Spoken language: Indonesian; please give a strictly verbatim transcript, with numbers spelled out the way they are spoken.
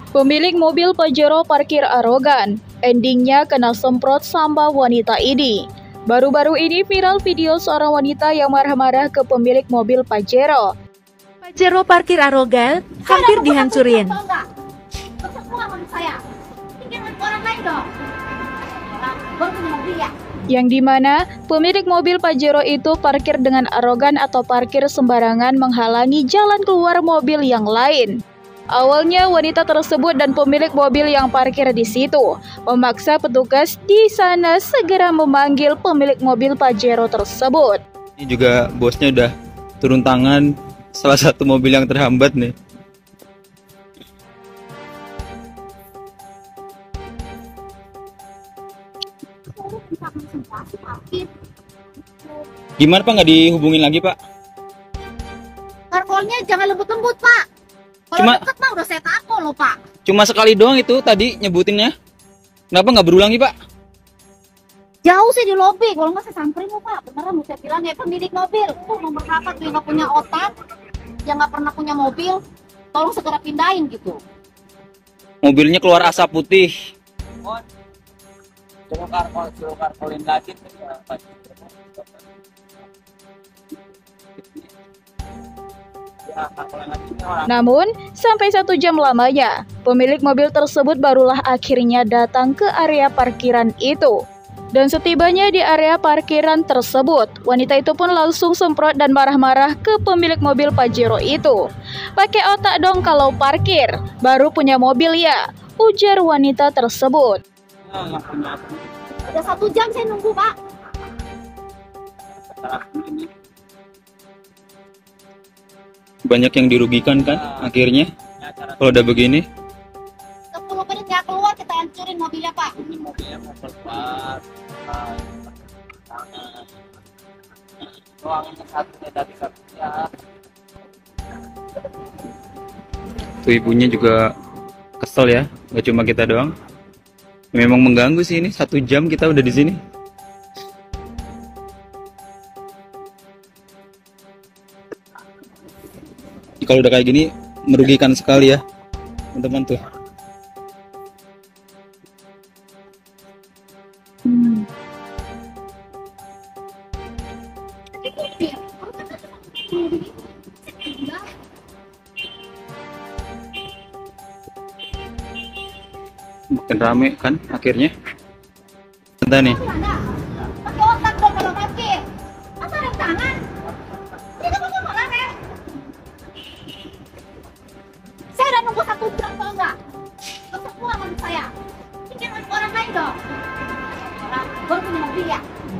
Pemilik mobil Pajero parkir arogan, endingnya kena semprot sampah wanita ini. Baru-baru ini viral video seorang wanita yang marah-marah ke pemilik mobil Pajero. Pajero parkir arogan, hampir dihancurin. Yang dimana pemilik mobil Pajero itu parkir dengan arogan atau parkir sembarangan menghalangi jalan keluar mobil yang lain. Awalnya wanita tersebut dan pemilik mobil yang parkir di situ memaksa petugas di sana segera memanggil pemilik mobil Pajero tersebut. Ini juga bosnya udah turun tangan, salah satu mobil yang terhambat nih. Gimana Pak, nggak dihubungin lagi Pak? Karkolnya jangan lembut-lembut Pak. Kalau Cuma- deket mah udah saya tako loh Pak. Cuma sekali doang itu tadi nyebutinnya. Kenapa nggak berulang nih Pak? Jauh sih di lobi, kalau nggak saya samperin lo Pak. Beneran mau saya bilang ya pemilik mobil. Tuh nomor berapa tuh yang nggak punya otak, yang nggak pernah punya mobil, tolong segera pindahin gitu. Mobilnya keluar asap putih. Coba karpol, coba karpolin lagi tuh ya, Pak. Ya, karpolin lagi nih orang. Namun, sampai satu jam lamanya, pemilik mobil tersebut barulah akhirnya datang ke area parkiran itu. Dan setibanya di area parkiran tersebut, wanita itu pun langsung semprot dan marah-marah ke pemilik mobil Pajero itu. "Pakai otak dong kalau parkir, baru punya mobil ya," ujar wanita tersebut. Nah, yang punya Udah satu jam saya nunggu Pak. salah ini. Banyak yang dirugikan kan akhirnya Ya, cara kalau udah begini. sepuluh menit nggak keluar kita hancurin mobilnya Pak. ini mobilnya mau keluar. Nah, ruangannya satunya dari satunya. Tuh ibunya juga kesel ya, nggak cuma kita doang. Memang mengganggu sih ini, satu jam kita udah di sini. Kalau udah kayak gini merugikan sekali ya, teman-teman tuh. Hmm. Makin rame kan akhirnya. Entah nih. Pakai otak dong kalau parkir. Masa rem tangan? Ini kan mau malah rem. Saya udah nunggu satu jam kalau enggak. Tetap pulang sama saya. Pikir orang lain dong. Orang baru punya mobil ya.